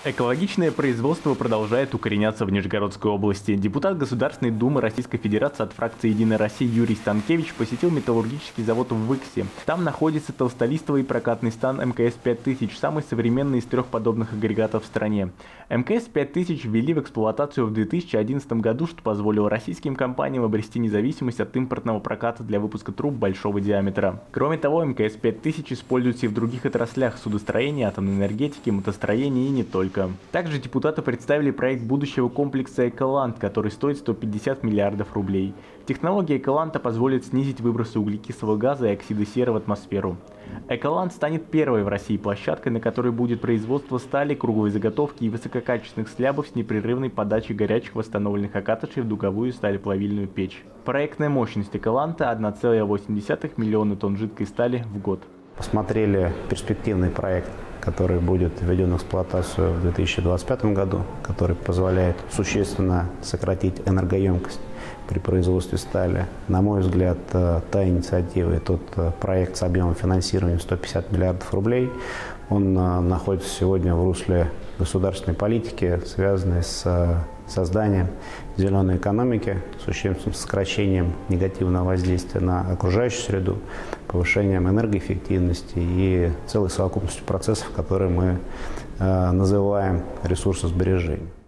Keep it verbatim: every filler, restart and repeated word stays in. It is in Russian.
Экологичное производство продолжает укореняться в Нижегородской области. Депутат Государственной Думы Российской Федерации от фракции «Единая Россия» Юрий Станкевич посетил металлургический завод в Выксе. Там находится толстолистовый прокатный стан эм ка эс пять тысяч, самый современный из трех подобных агрегатов в стране. эм ка эс пять тысяч ввели в эксплуатацию в две тысячи одиннадцатом году, что позволило российским компаниям обрести независимость от импортного проката для выпуска труб большого диаметра. Кроме того, эм ка эс пять тысяч используется и в других отраслях – судостроения, атомной энергетики, мотостроения и не только. Также депутаты представили проект будущего комплекса «Эколанд», который стоит сто пятьдесят миллиардов рублей. Технология «Эколанда» позволит снизить выбросы углекислого газа и оксида серы в атмосферу. «Эколанд» станет первой в России площадкой, на которой будет производство стали, круговой заготовки и высококачественных слябов с непрерывной подачей горячих восстановленных окатышей в дуговую сталеплавильную печь. Проектная мощность «Эколанда» – одна целая восемь десятых миллиона тонн жидкой стали в год. Посмотрели перспективный проект, который будет введен в эксплуатацию в две тысячи двадцать пятом году, который позволяет существенно сократить энергоемкость при производстве стали. На мой взгляд, та инициатива и тот проект с объемом финансирования сто пятьдесят миллиардов рублей, он находится сегодня в русле государственной политики, связанной с созданием зеленой экономики, существенным сокращением негативного воздействия на окружающую среду, повышением энергоэффективности и целой совокупностью процессов, которые мы называем ресурсосбережением.